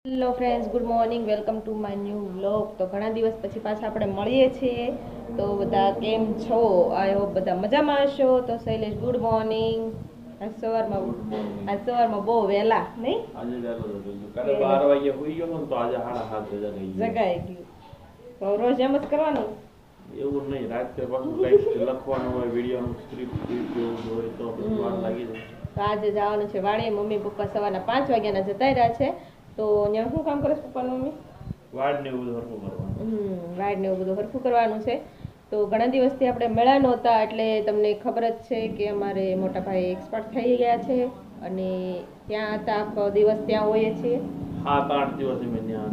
Hello friends, good morning. Welcome to my new vlog. તો ઘણા દિવસ પછી પાછા આપણે મળીએ છીએ. તો બધા કેમ છો? આઈ હોપ બધા મજામાં હશો. તો શૈલેષ, ગુડ મોર્નિંગ. આજ સવારમાં બહુ વહેલા નહીં કાલે 12 વાગે હોઈ ગયો ને તો આજે 7:30 જગાઈ ગયું. તો રોજ એમ જ કરવાનું? એવું નહીં, રાત્રે પાછું કંઈક લખવાનું હોય, વિડીયોનું સ્ક્રિપ્ટ હોય તો વાર લાગી જાય. તો આજે જવાનું છે વાડીએ. મમ્મી પપ્પા સવારના 5 વાગ્યાના જતા રહ્યા છે. તો ત્યાં શું કામ કરે છે પપ્પા મમ્મી? વાડ ને એવું બધું હરખું કરવાનું. વાડ ને એવું બધું હરખું કરવાનું છે. તો ઘણા દિવસથી આપણે મેળા નહોતા, એટલે તમને ખબર જ છે કે અમારે મોટા ભાઈ એક્સપર્ટ થઈ ગયા છે અને ત્યાં હતા. આખો દિવસ ત્યાં હોઈએ છીએ. 7-8 દિવસ અમે ત્યાં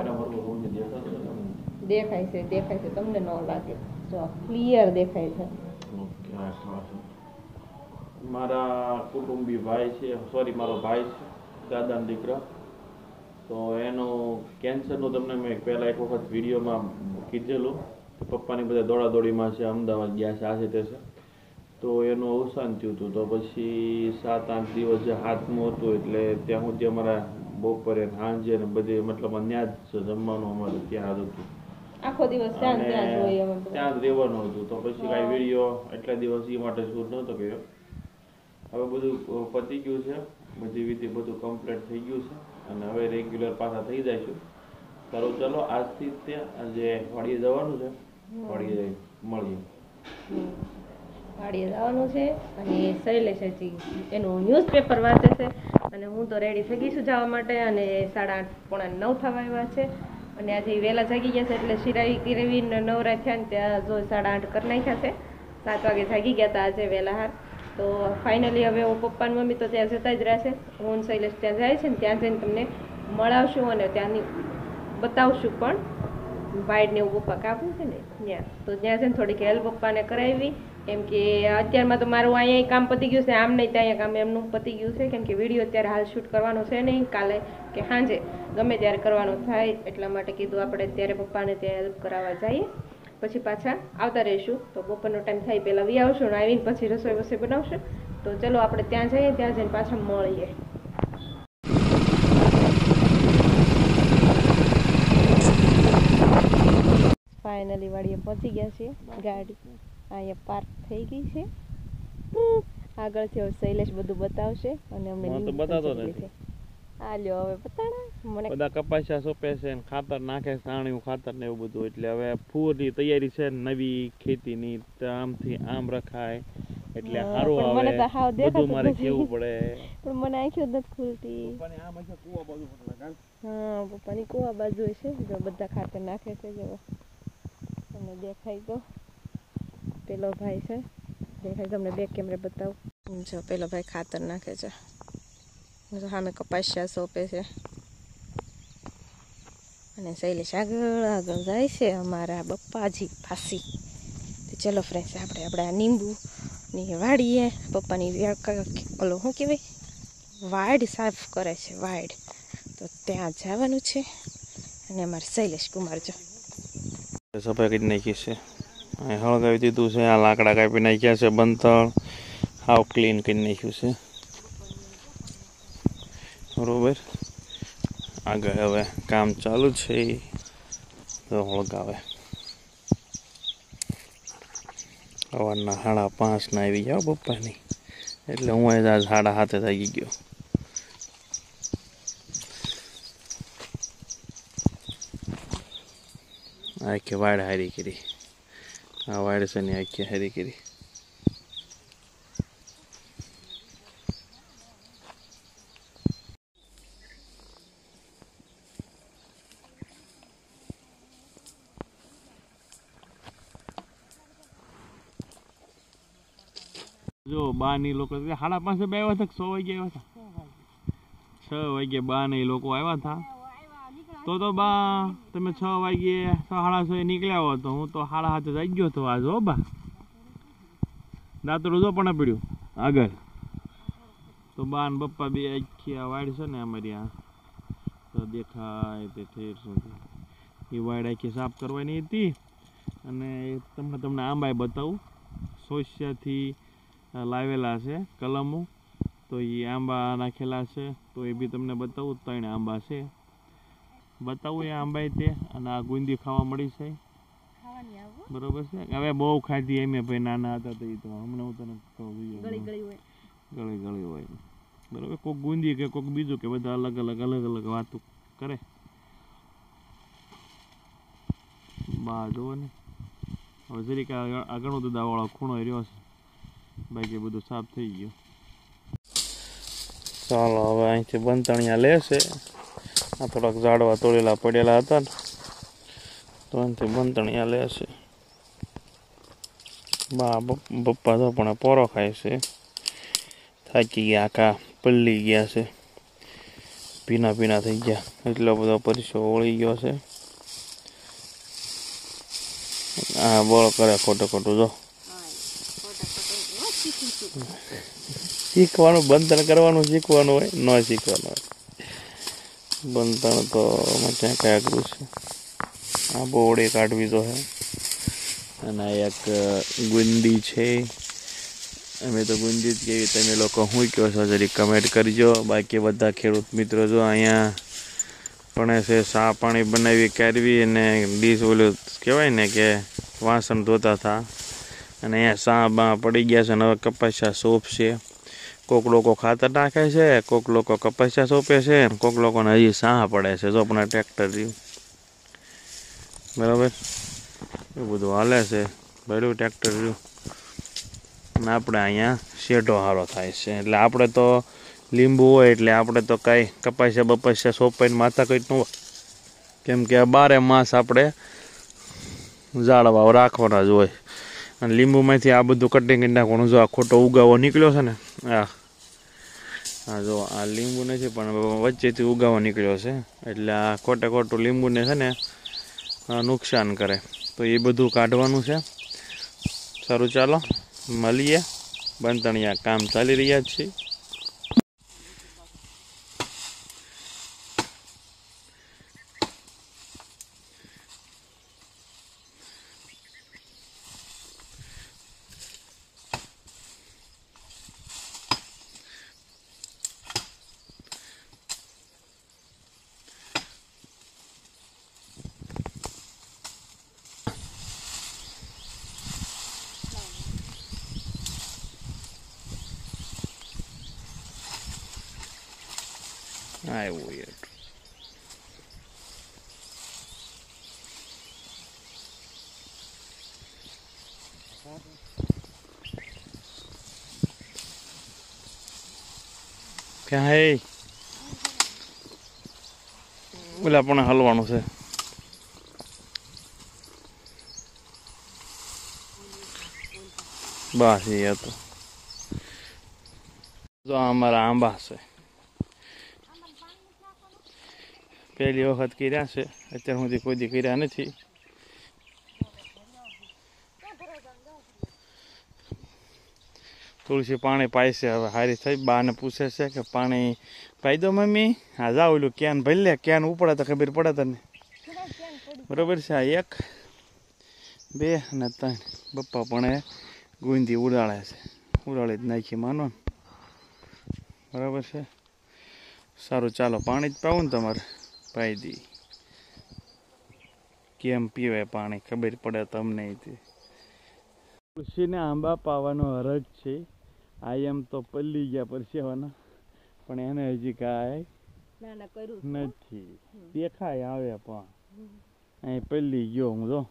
દેખાય છે તમને ન લાગે? જો ક્લિયર દેખાય છે. મારા કુટુંબી ભાઈ છે, સોરી મારો ભાઈ છે, દાદાનો દીકરા. તો એનું કેન્સરનું તમને મેં પહેલાં એક વખત વિડીયોમાં કીધેલું કે પપ્પાની બધા દોડાદોડીમાં છે, અમદાવાદ ગયા છે, આ છે તે છે. તો એનું અવસાન થયું હતું. તો પછી 7-8 દિવસ જે હાથમાં હતું એટલે ત્યાં સુધી અમારા બપોરે સાંજે ને બધી મતલબ ત્યાં જ જમવાનું અમારે ત્યાં જ હતું. આખો દિવસ ત્યાં જ રહેવાનું હતું. તો પછી કાંઈ વિડીયો એટલા દિવસ એ માટે શૂટ નહોતો કર્યો. હવે બધું પતી ગયું છે, બધી વિધિ બધું કમ્પ્લીટ થઈ ગયું છે અને હવે રેગ્યુલર પાછા થઈ જઈશું. સારું, ચલો આજથી ત્યાં આજે વાડીએ જવાનું છે. વાડીએ મળીએ. વાડીએ જવાનું છે અને શૈલેષ હજી એનું ન્યૂઝપેપર વાંચે છે અને હું તો રેડી થઈ ગઈ છું જવા માટે. અને 8:30-9 થવા આવ્યા છે અને આજે વહેલા જાગી ગયા છે એટલે શિરાઈ કિરવીને નવરા થયા ને ત્યાં જો 8:30 કરી નાખ્યા છે. 7 વાગે જાગી ગયા હતા આજે વહેલા હાર. તો ફાઇનલી હવે હું પપ્પા મમ્મી તો ત્યાં જતા જ રહ્યા છે. હું શૈલેષ ત્યાં જાય છે ને ત્યાં જઈને તમને મળાવશું અને ત્યાંની બતાવશું પણ વાઇડને એવું પપ્પા કાપવું છે ને ત્યાં. તો ત્યાં છે ને થોડીક હેલ્પ પપ્પાને કરાવી, કેમ કે અત્યારમાં તો મારું અહીંયા કામ પતી ગયું છે. આમ નહીં ત્યાં કામ એમનું પતી ગયું છે, કેમ કે વિડીયો અત્યારે હાલ શૂટ કરવાનો છે નહીં, કાલે કે સાંજે ગમે ત્યારે કરવાનું થાય. એટલા માટે કીધું આપણે અત્યારે પપ્પાને ત્યાં હેલ્પ કરાવવા જઈએ, પછી પાછા આવતા રહીશું. તો બપોરનો ટાઈમ થાય પહેલાં વી આવશું ને આવીને પછી રસોઈ બનાવશું. તો ચલો આપણે ત્યાં જઈએ, ત્યાં જઈને પાછા મળીએ. ફાઇનલી વાડીએ પહોંચી ગયા છીએ. ગાડી અહીંયા પાર્ક થઈ ગઈ છે. આગળથી હવે શૈલેષ બધું બતાવશે અને અમને બતાતો નથી. આ લ્યો હવે બતાડા મને. બધા કપાસિયા સોંપે છે ને ખાતર નાખે, છાણિયું ખાતર ને એવું બધું. એટલે હવે ફૂરની તૈયારી છે નવી ખેતીની. આમથી આમ રખાય એટલે સારું આવે. મને તો હાવ દેખાતું મારે કેવું પડે પણ મને આંખો નથી ખુલતી. હા, પપ્પાની કુવા બાજુ છે. જો બધા ખાતર નાખે છે. જો તમને દેખાય તો પેલો ભાઈ છે, દેખાય તમને બેક કેમેરે બતાવું. જો પેલો ભાઈ ખાતર નાખે છે, સામે કપાસિયા સોંપે છે અને શૈલેષ આગળ જાય છે અમારા બપ્પાજી ફાંસી. તો ચલો ફ્રેન્ડ્સ, આપણે આ લીંબુની વાડીએ પપ્પાની ઓલો શું કહેવાય વાડ સાફ કરે છે, વાડ. તો ત્યાં જવાનું છે અને અમારે શૈલેષ કુમાર જો સફાઈ કરી નાખી છે. હળગાવી દીધું છે. આ લાકડા કાપી નાખ્યા છે. બંતળ હાવ ક્લીન કરી નાખ્યું છે. બરોબર, આગળ હવે કામ ચાલુ છે. તો હળગાવે સવારના 5:30 ના આવી જાઓ પપ્પાની. એટલે હું આજ 7:30 જાગી ગયો. આખી વાડ હારી કરી. આ વાડ છે ને આખી હારી કરી. જો બાની લોકો 5:30 આવ્યા હતા, 6 વાગે આવ્યા હતા. 6 વાગે બાને લોકો આવ્યા હતા. તો બા તમે 6 વાગે 6:30 નીકળ્યા હો તો હું તો 7:30 જાગી ગયો હતો આજ. હો બા, દાંતડું જો પણ પડ્યું આગળ. તો બા ને પપ્પા બે આખી આ વાડ છે ને અમારી, આ તો દેખાય તે ઠેર સુધી એ વાડ આખી સાફ કરવાની હતી. અને તમને આંબાય બતાવું. સોસિયાથી લાવેલા છે કલમો. તો એ આંબા નાખેલા છે. તો એ બી તમને બતાવું. 3 આંબા છે બતાવું એ આંબાઈ તે અને આ ગુંદી ખાવા મળી છે ખાવાની આવો બરોબર છે હવે બહુ ખાધી એમ ભાઈ નાના હતા તો એ તો હમણાં હું તને કહું ગળી ગળી હોય ગળી ગળી હોય બરોબર કોઈક ગુંદી કે કોઈક બીજું કે બધા અલગ અલગ વાતો કરે બા જુઓ ને હવે જરીક આ ઘણો દુધાવાળો ખૂણો રહ્યો છે બાકી બધું સાફ થઈ ગયું ચાલો હવે અહીંથી બંતણિયા લેશે આ થોડાક ઝાડવા તોડેલા પડેલા હતા ને તો અહીંથી બંતણિયા લેશે બા પપ્પા તો પણ પોરો ખાય છે થાકી ગયા આખા પલ્લી ગયા છે ભીના થઈ ગયા એટલો બધો પરસો ઓળી ગયો છે હા બોલ કરે ખોટું જો શીખવાનું બંધન કરવાનું શીખવાનું હોય ન શીખવાનું હોય બંધન તો ક્યાં કયા કરું છે આ બોડી કાઢવી તો હે અને એક ગુંદી છે અમે તો ગુંદી જ કેવી તમે લોકો શું કહો છો જરી કમેન્ટ કરજો બાકી બધા ખેડૂત મિત્રો જો અહીંયા પણ છે સા પાણી બનાવી કાઢવી અને ડીશ ઓલું કહેવાય ને કે વાસણ ધોતા હતા અને અહીંયા સા બા પડી ગયા છે અને હવે કપાસિયા સોંપ છે કોક લોકો ખાતર નાખે છે કોક લોકો કપાસિયા સોંપે છે કોક લોકોને હજી સાહ પડે છે જો પણ ટ્રેક્ટર રહ્યું બરાબર એ બધું હાલે છે ભર્યું ટ્રેક્ટર રહ્યું અને આપણે અહીંયા શેઢો હારો થાય છે એટલે આપણે તો લીંબુ હોય એટલે આપણે તો કાંઈ કપાસિયા બપાસિયા સોંપાઈને માથા કંઈ ન હોય કેમ કે 12 માસ આપણે ઝાડવા રાખવાના જ હોય અને લીંબુમાંથી આ બધું કટિંગ કરી નાખવાનું જો આ ખોટો ઉગાવો નીકળ્યો છે ને હા જો આ લીંબુ નથી પણ વચ્ચેથી ઉગાવો નીકળ્યો છે એટલે આ ખોટું લીંબુને છે ને નુકસાન કરે તો એ બધું કાઢવાનું છે સારું ચાલો મળીએ બંતણિયા કામ ચાલી રહ્યા જ છે આવ્યું યાર ક્યાં હે ઓલા પણ હલવાનું છે બસ એ હતો જો અમારા આંબા છે પહેલી વખત કર્યા છે અત્યાર સુધી કોઈ દી કર્યા નથી તુલસી પાણી પાય છે હવે હારી થઈ બાને પૂછે છે કે પાણી પાઈ દો મમ્મી હા જાઓ ઓલું ક્યાન ભરી લે ક્યાન ઉપડે તો ખબર પડે તને બરોબર છે આ 1 2 અને 3 બપ્પા પણ ગુંદી ઉડાડે છે ઉડાડી જ નાખી માનો બરાબર છે સારું ચાલો પાણી જ પાવું ને તમારે પાઈ દી કેમ પીવે પાણી ખબર પડે તમને તુલસીને આંબા પાવાનો હરજ છે આ એમ તો પલ્લી ગયા પરસેવાના પણ એને હજી કાંઈ નથી દેખાય આવે પણ અહીં પલ્લી ગયો હું જો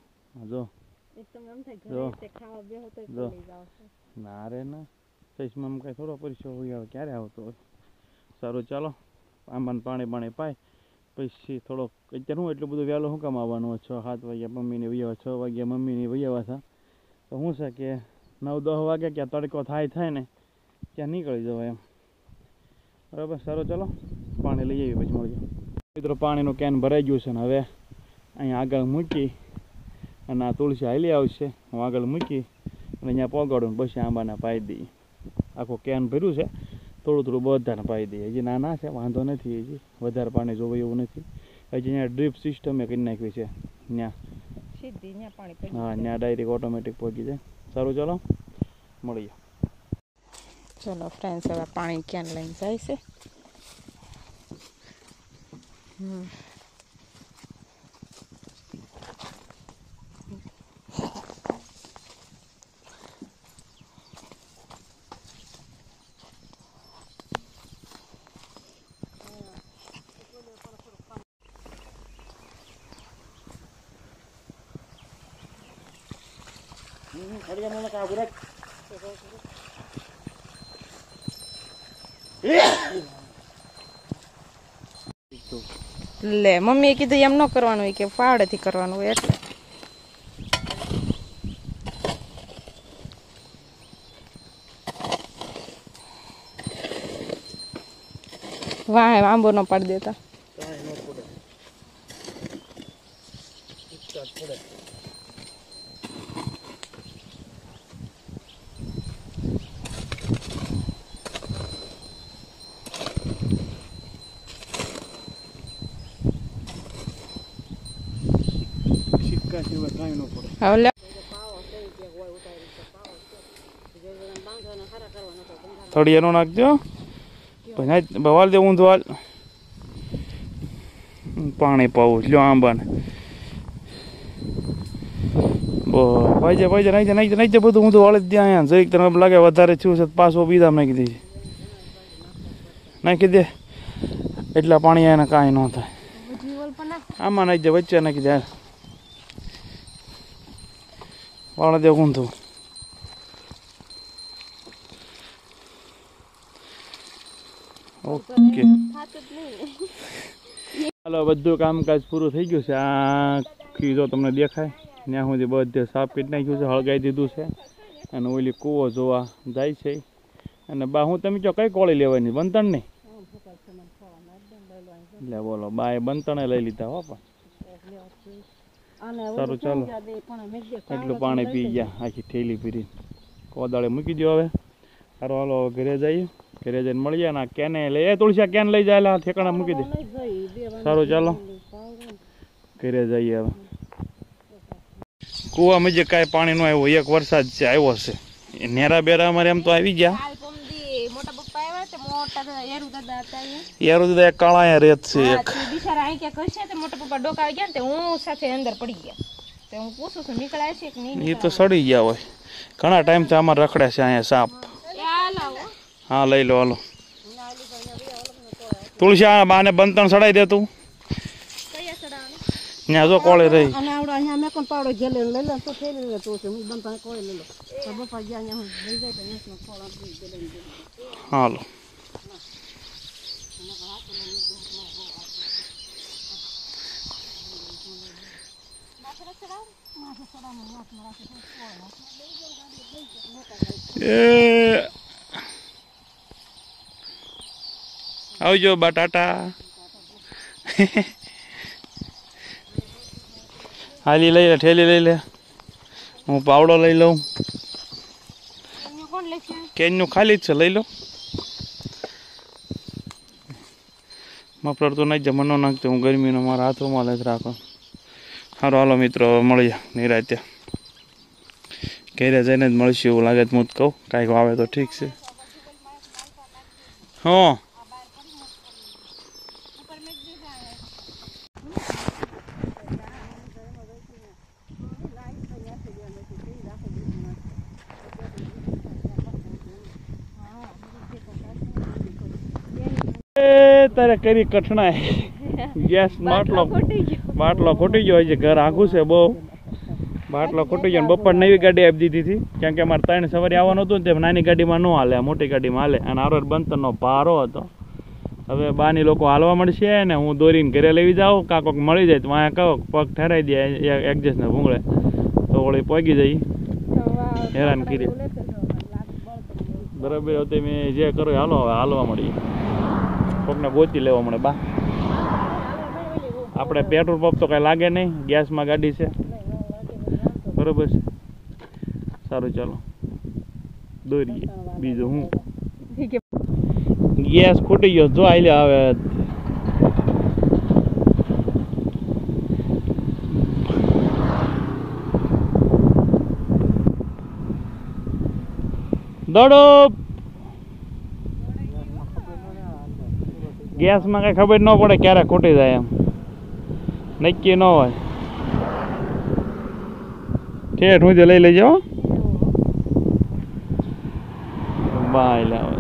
ના રે ના ચશ્મામાં કાંઈ થોડો પરસ્યો હોય આવે ક્યારે આવતો હોય સારું ચાલો આંબાને પાણી પાય પછી થોડોક અત્યારે હું એટલું બધું વહેલું શું કામ આવવાનું 6-7 વાગ્યા મમ્મીને વૈયા 6 વાગ્યા મમ્મીને વૈયા હતા તો શું છે કે 9-10 વાગે ક્યાં તડકો થાય ને ત્યાં નીકળી જવાય એમ બરાબર સારું ચાલો પાણી લઈ આવી પછી મળીએ મિત્રો પાણીનું કેન ભરાઈ ગયું છે ને હવે અહીંયા આગળ મૂકી અને આ તુલસી હાલી આવશે હું આગળ મૂકી અને અહીંયા પગાડું પછી આંબાને પાઈ દઈએ આખું કેન ભર્યું છે થોડું બધાને પાઈ દઈએ હજી નાના છે વાંધો નથી હજી વધારે પાણી જોવે એવું નથી હજી અહીંયા ડ્રીપ સિસ્ટમે કરી નાખવી છે ત્યાં હા ત્યાં ડાયરેક્ટ ઓટોમેટિક પહોંચી જાય સારું ચાલો મળીએ ચલો ફ્રેન્ડ્સ હવે પાણી ક્યાં લઈને જાય છે લે મમ્મીએ કીધું એમ ન કરવાનું હોય કે પાડેથી કરવાનું હોય એટલે વાહ આંબો ન પાડી દેતા હવે લે થોડી એનો નાખજો પછી બવાલ દે ઊંધો હાલ પાણી પાવું લ્યો આંબાને ભાઈ જાય નાખી દે બધું ઊંધું વાળી દે અહીંયા જરીક તને લાગે વધારે થયું છે પાછો બીજા નાખી દે નાખી દે એટલા પાણી એને કાંઈ ન થાય આમાં નાખી દે વચ્ચે નાખી દે વાળા દે ઊંધું ઓકે હાલો બધું કામકાજ પૂરું થઈ ગયું છે આ ખીજો તમને દેખાય ત્યાં સુધી બધે સાફ કરી નાખ્યું છે હળગાઈ દીધું છે અને ઓલી કૂવો જોવા જાય છે અને બા હું તમે કહો કઈ કોળી લેવાની બંતણ નહીં એટલે બોલો બાએ બંતણે લઈ લીધા હો પણ સારું ચાલો એટલું પાણી પી ગયા આખી થેલી પીરી કોદાળે મૂકી દો હવે સારું હાલો ઘરે જઈએ ઘરે જઈને મળીએ ને કેને લઈ તુલસી કેન લઈ જાય ઠેકાણા મૂકી દે સારું ચાલો ઘરે જઈએ હવે કૂવામાં જે કાંઈ પાણી ન આવ્યું એક વરસાદ છે આવ્યો છે નેરા બેરા અમારે એમ તો આવી ગયા યારું દાદા એક કાળા રેત છે એક બિચારા અહીં કે કરશે તે મોટા પપ્પા ડોકા આવી ગયા ને તે હું સાથે અંદર પડી ગયા તે હું પૂછું છું નીકળાય છે કે નહીં એ તો સડી ગયા હોય ઘણા ટાઈમથી આમાં રખડે છે અહીંયા સાપ હા લઈ લો હાલો તુલસી આ બાને બંતણ સડાઈ દે તું ત્યાં જો કોળે રહી અને આવડો અહીંયા મેં કોણ પાવડો જેલે લઈ લે તો થેલી લે તો છે હું બંધ કોઈ લઈ લો તો બપા ગયા અહીંયા હું લઈ જાય તો નેસનો કોળ આપી દે હાલો આવજો બટાટા હાલી લઈ લે ઠેલી લઈ લે હું પાવડો લઈ લઉં કેનનું ખાલી જ છે લઈ લો મફલર તો નહીં જમવાનો નાખતો હું ગરમીનો મારા હાથોમાં લઈ રાખો સારું હાલો મિત્રો મળીએ નિરાતે ઘેરે જઈને જ મળશું એવું લાગે તો હું જ કહું કાંઈક આવે તો ઠીક છે હા તારે કરી કઠણાઈ ગેસ બાટલો ખૂટી ગયો હજી ઘર આખું છે બહુ બાટલો ખૂટી ગયો બપોર નવી ગાડી આપી દીધી હતી કેમ કે અમારે 3 સવારે આવવાનું હતું ને તે નાની ગાડીમાં ન હાલે મોટી ગાડીમાં હાલે અને આરો બંતરનો ભારો હતો હવે બાની લોકો હાલવા મળશે ને હું દોરીને ઘરે લઈ જાઉં કાં કોઈક મળી જાય તો અહીંયા કહો પગ ઠેરાઈ દે એડજસ્ટ ને ભૂંગળે તો વળી પગી જઈ હેરાન કરી બરાબર હતી મેં જે કરો હાલો હવે હાલવા મળી કોકને ગોતી લેવા મળે બા આપણે પેટ્રોલ પંપ તો કાંઈ લાગે નહીં ગેસમાં ગાડી છે બરાબર છે સારું ચાલો દોરીએ બીજું હું ગેસ ખૂટી ગયો જો આઈ લે હવે દોડો ગેસમાં કઈ ખબર ન પડે ક્યારે ખૂટી જાય એમ નક્કી ન હોય ઠેઠ હું લઈ લઈ જાઓ બાય લાવે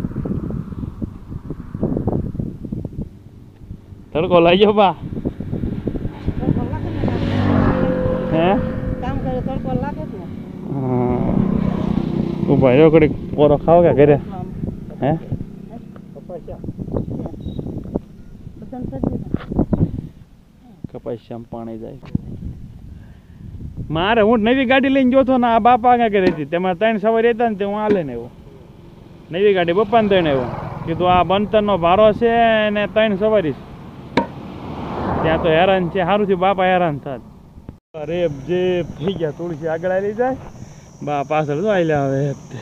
તડકો લઈ જાઓ બા હે કામ કરે તડકો લાગે ને ઉભા રહ્યો કડીક પોરો ખાવ કે ઘરે હે કપાસિયામાં પાણી જાય મારે હું નવી ગાડી લઈને જોતો ને આ બાપા આગળ કરી હતી તેમાં 3 સવારી હતા ને તે હું આ લઈને આવ્યો નવી ગાડી પપ્પાને દઈને આવ્યો કીધું આ બંતરનો ભારો છે ને 3 સવારી ત્યાં તો હેરાન છે સારું થયું બાપા હેરાન થાત અરે જે થઈ ગયા તુલસી આગળ આવી જાય બા પાછળ તો આવેલા હવે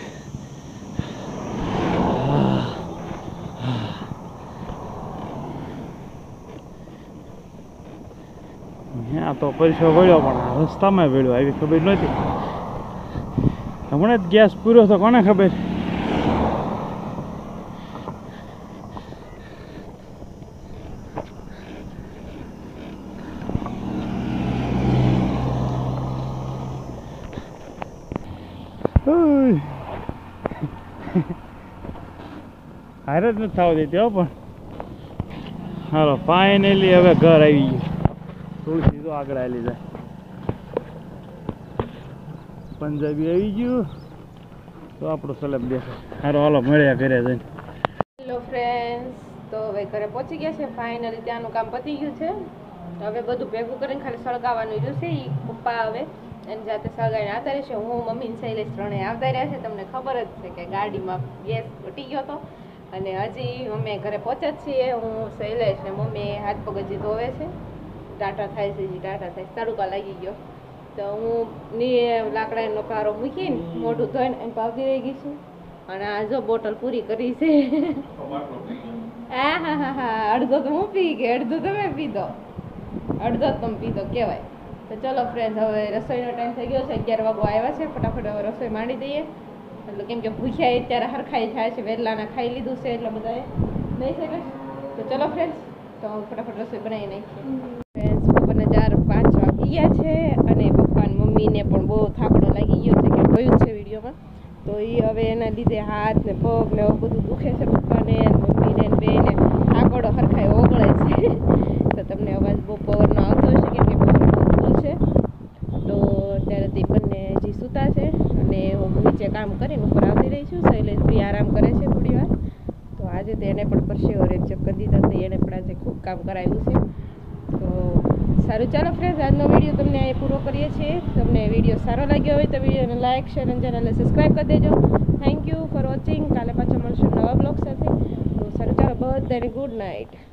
ત્યાં તો પૈસો વળ્યો પણ રસ્તામાં વળ્યો આવી ખબર નહોતી હમણાં જ ગેસ પૂરો તો કોને ખબર હારે જ નથી થવા દેતી હો પણ હાલો ફાઇનલી હવે ઘર આવી ગયું તુલસી તો આગળ આવી જાય પંજાબી આવી ગયું તો આપણો સલેબ દેખાય હારો હાલો મળ્યા ઘરે જઈને હેલો ફ્રેન્ડ્સ તો હવે ઘરે પહોંચી ગયા છે ફાઇનલી ત્યાંનું કામ પતી ગયું છે હવે બધું ભેગું કરીને ખાલી સળગાવવાનું રહ્યું છે એ પપ્પા હવે એની જાતે સળગાવીને આવતા રહેશે હું મમ્મી ને શૈલેષ ત્રણેય આવતા રહ્યા છે તમને ખબર જ છે કે ગાડીમાં ગેસ ઘટી ગયો હતો અને હજી અમે ઘરે પહોંચ્યા જ છીએ હું શૈલેષ ને મમ્મી હાથ પગ હજી ધોવે છે ટાટા થાય છે હજી ટાટા થાય તડકા લાગી ગયો તો હું લાકડાનો કારો મૂકીને મોઢું ધોઈને એમ પાવતી રહી ગઈ છું અને આ જો બોટલ પૂરી કરી છે હા હા હા હા અડધો તો હું પી ગઈ અડધો તમે પીધો અડધો તમે પીધો કહેવાય તો ચલો ફ્રેન્ડ હવે રસોઈનો ટાઈમ થઈ ગયો છે 11 વાગવા આવ્યા છે ફટાફટ હવે રસોઈ માંડી દઈએ એટલે કેમ કે ભૂખ્યા અત્યારે હરખાઈ થાય છે વહેલાના ખાઈ લીધું છે એટલે બધાએ નહીં શકે તો ચલો ફ્રેન્ડ્સ તો ફટાફટ રસોઈ બનાવી નાખીએ ફ્રેન્ડ્સ બપોરના 4-5 વાગી ગયા છે અને પપ્પા અને મમ્મીને પણ બહુ થાકડો લાગી ગયો છે કે જોયું છે વિડીયોમાં તો એ હવે એના લીધે હાથ ને પગ ને એવું બધું દુખે છે પપ્પાને મમ્મીને બેને થાકડો હરખાઈ ઓગળે છે તો તમને અવાજ બહુ પવનનો આવતો હશે કેમ કે પવન બહુ ફૂલ છે તો ત્યારે તે બંને હજી સૂતા છે અને હું નીચે કામ કરીને ઉપર આવતી રહી છું શૈલેષ બી આરામ કરે છે થોડી વાર તો આજે તો એને પણ પરસેવો રેપચેપ કરી દીધા તો એને પણ આજે ખૂબ કામ કરાવ્યું છે તો સારું ચાલો ફ્રેન્ડ્સ આજનો વિડીયો તમને અહીં પૂરો કરીએ છીએ તમને વિડીયો સારો લાગ્યો હોય તો વિડીયોને લાઇક શેર અને ચેનલને સબસ્ક્રાઈબ કરી દેજો થેન્ક યુ ફોર વોચિંગ કાલે પાછા મળશું નવા બ્લોગ સાથે તો સારું ચાલો બધાને ગુડ નાઇટ